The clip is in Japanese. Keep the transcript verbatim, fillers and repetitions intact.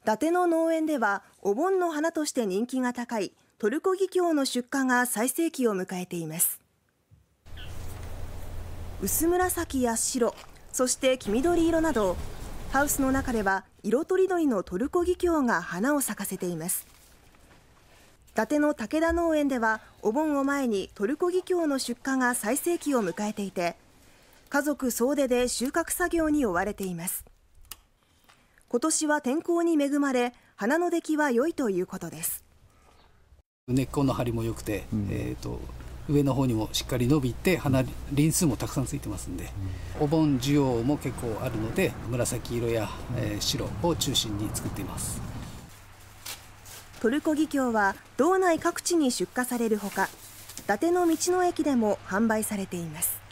伊達の農園ではお盆の花として人気が高いトルコギキョウの出荷が最盛期を迎えています。薄紫や白、そして黄緑色などハウスの中では色とりどりのトルコギキョウが花を咲かせています。伊達の武田農園ではお盆を前にトルコギキョウの出荷が最盛期を迎えていて、家族総出で収穫作業に追われています。今年は天候に恵まれ花の出来は良いということです。 根っこの張りも良くて、うん、えーと上の方にもしっかり伸びて花輪数もたくさんついてますんで、うん、お盆需要も結構あるので紫色や、えー、白を中心に作っています。 トルコギキョウは道内各地に出荷されるほか、伊達の道の駅でも販売されています。